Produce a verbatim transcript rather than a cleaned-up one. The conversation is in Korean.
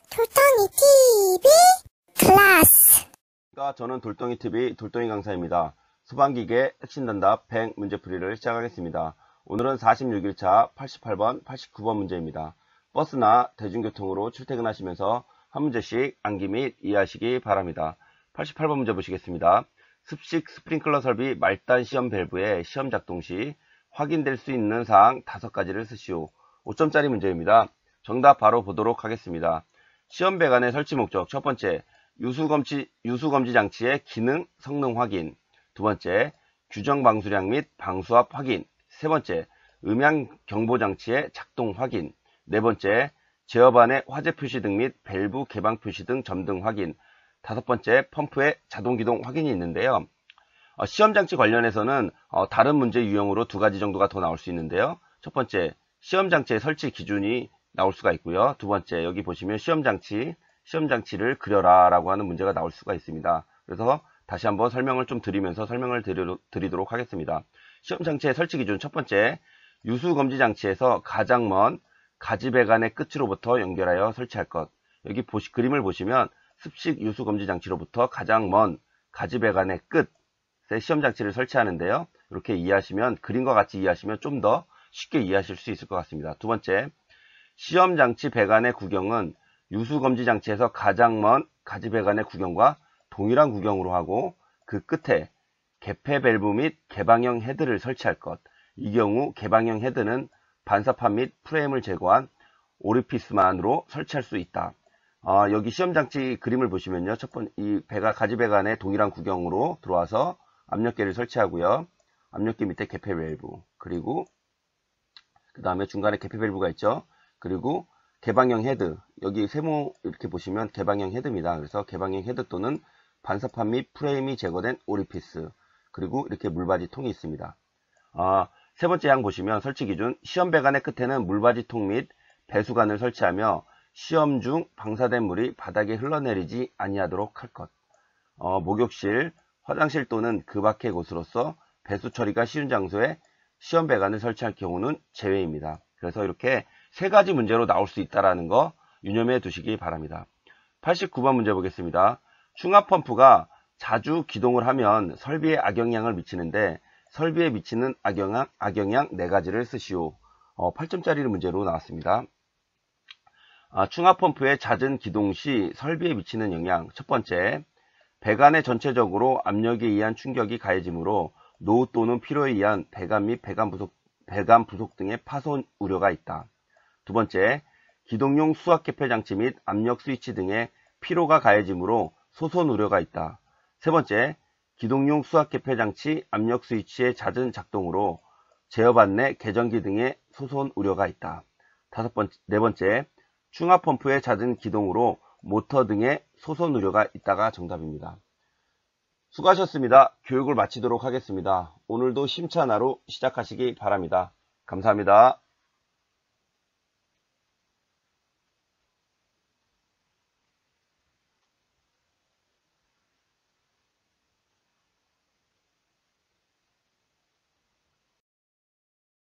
돌덩이 티비 클래스. 저는 돌덩이티비 돌덩이 강사입니다. 소방기계 핵심단답 백 문제풀이를 시작하겠습니다. 오늘은 사십육 일차 팔십팔 번, 팔십구 번 문제입니다. 버스나 대중교통으로 출퇴근하시면서 한 문제씩 암기 및 이해하시기 바랍니다. 팔십팔 번 문제 보시겠습니다. 습식 스프링클러 설비 말단 시험 밸브의 시험 작동 시 확인될 수 있는 사항 다섯 가지를 쓰시오. 오 점짜리 문제입니다. 정답 바로 보도록 하겠습니다. 시험 배관의 설치 목적. 첫 번째, 유수검지, 유수검지 장치의 기능, 성능 확인. 두 번째, 규정 방수량 및 방수압 확인. 세 번째, 음향 경보 장치의 작동 확인. 네 번째, 제어반의 화재 표시 등 및 밸브 개방 표시 등 점등 확인. 다섯 번째, 펌프의 자동 기동 확인이 있는데요. 어, 시험 장치 관련해서는 어, 다른 문제 유형으로 두 가지 정도가 더 나올 수 있는데요. 첫 번째, 시험 장치의 설치 기준이 나올 수가 있고요. 두 번째, 여기 보시면 시험 장치, 시험 장치를 그려라 라고 하는 문제가 나올 수가 있습니다. 그래서 다시 한번 설명을 좀 드리면서 설명을 드리도록 하겠습니다. 시험 장치의 설치 기준. 첫 번째, 유수 검지 장치에서 가장 먼 가지 배관의 끝으로부터 연결하여 설치할 것. 여기 보시, 그림을 보시면 습식 유수 검지 장치로부터 가장 먼 가지 배관의 끝에 시험 장치를 설치하는데요. 이렇게 이해하시면, 그림과 같이 이해하시면 좀 더 쉽게 이해하실 수 있을 것 같습니다. 두 번째, 시험 장치 배관의 구경은 유수 검지 장치에서 가장 먼 가지 배관의 구경과 동일한 구경으로 하고, 그 끝에 개폐 밸브 및 개방형 헤드를 설치할 것. 이 경우 개방형 헤드는 반사판 및 프레임을 제거한 오리피스만으로 설치할 수 있다. 어, 여기 시험 장치 그림을 보시면요, 첫 번째 이 배가 가지 배관의 동일한 구경으로 들어와서 압력계를 설치하고요. 압력계 밑에 개폐 밸브, 그리고 그 다음에 중간에 개폐 밸브가 있죠. 그리고 개방형 헤드, 여기 세모 이렇게 보시면 개방형 헤드입니다. 그래서 개방형 헤드 또는 반사판 및 프레임이 제거된 오리피스, 그리고 이렇게 물받이 통이 있습니다. 아, 세 번째 항 보시면 설치 기준. 시험 배관의 끝에는 물받이 통 및 배수관을 설치하며 시험 중 방사된 물이 바닥에 흘러내리지 아니하도록 할 것. 어, 목욕실, 화장실 또는 그 밖의 곳으로서 배수 처리가 쉬운 장소에 시험 배관을 설치할 경우는 제외입니다. 그래서 이렇게 세 가지 문제로 나올 수 있다는 거 유념해 두시기 바랍니다. 팔십구 번 문제 보겠습니다. 충압 펌프가 자주 기동을 하면 설비에 악영향을 미치는데 설비에 미치는 악영향, 악영향 네 가지를 쓰시오. 어, 팔 점짜리 문제로 나왔습니다. 아, 충압 펌프의 잦은 기동 시 설비에 미치는 영향. 첫 번째, 배관에 전체적으로 압력에 의한 충격이 가해지므로 노후 또는 피로에 의한 배관 및 배관 부속, 배관 부속 등의 파손 우려가 있다. 두 번째, 기동용 수압 개폐 장치 및 압력 스위치 등의 피로가 가해지므로 소손 우려가 있다. 세 번째, 기동용 수압 개폐 장치, 압력 스위치의 잦은 작동으로 제어반 내 개전기 등의 소손 우려가 있다. 다섯 번째, 네 번째, 충압 펌프의 잦은 기동으로 모터 등의 소손 우려가 있다가 정답입니다. 수고하셨습니다. 교육을 마치도록 하겠습니다. 오늘도 심차 하나로 시작하시기 바랍니다. 감사합니다.